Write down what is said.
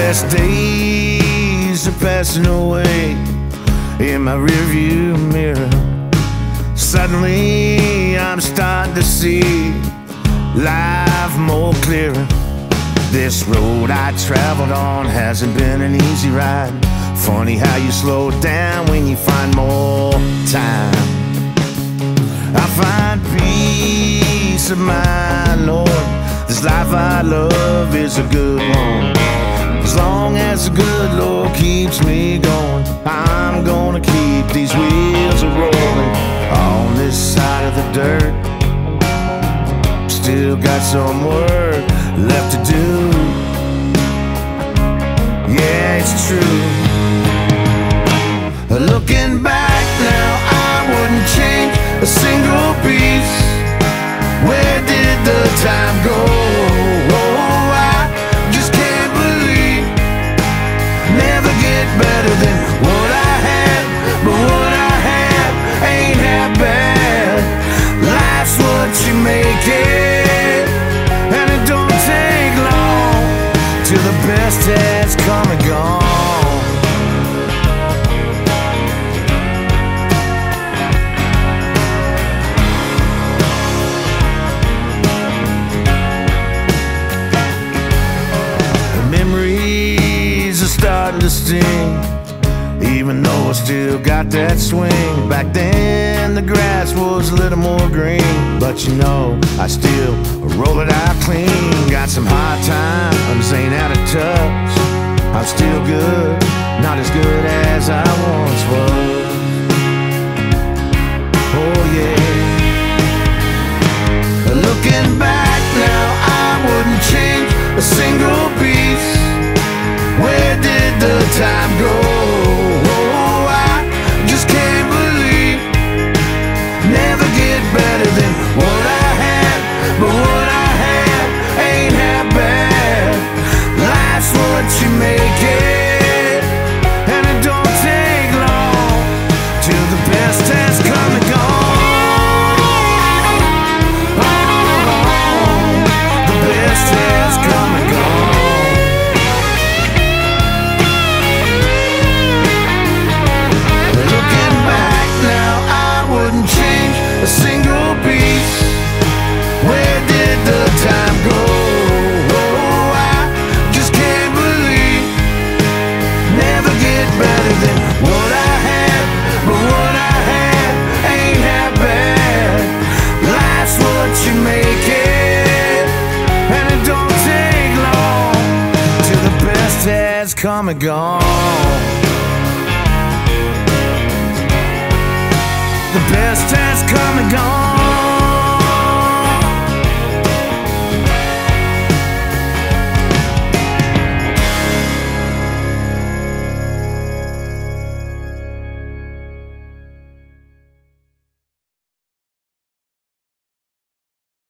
best days are passing away in my rearview mirror. Suddenly I'm starting to see life more clearer. This road I traveled on hasn't been an easy ride. Funny how you slow down when you find more time. I find peace of mind, Lord. This life I love is a good one. As long as the good Lord keeps me going, I'm gonna keep these wheels a-rolling. On this side of the dirt, still got some work left to do. Yeah, it's true. Looking back now, I wouldn't change a single piece. Where did the time go? Oh, I just can't believe never get better than what I had. But what I have ain't half bad. Life's what you make it, and it don't take long till the best has come and gone. Starting to sting, even though I still got that swing. Back then the grass was a little more green, but you know I still roll it out clean. Got some hard times, ain't out of touch. I'm still good, not as good as I once was. Oh yeah. Looking back now, I wouldn't change a single piece. Where did the time go? Oh, I just can't believe never get better than what I had. But what I have ain't half bad. Life's what you make it, and it don't take long till the best has come and gone. Oh, the best has come and gone. A single piece. Where did the time go? Oh, I just can't believe never get better than what I had. But what I had ain't half bad. Life's what you make it, and it don't take long till the best has come and gone. The best has come and gone.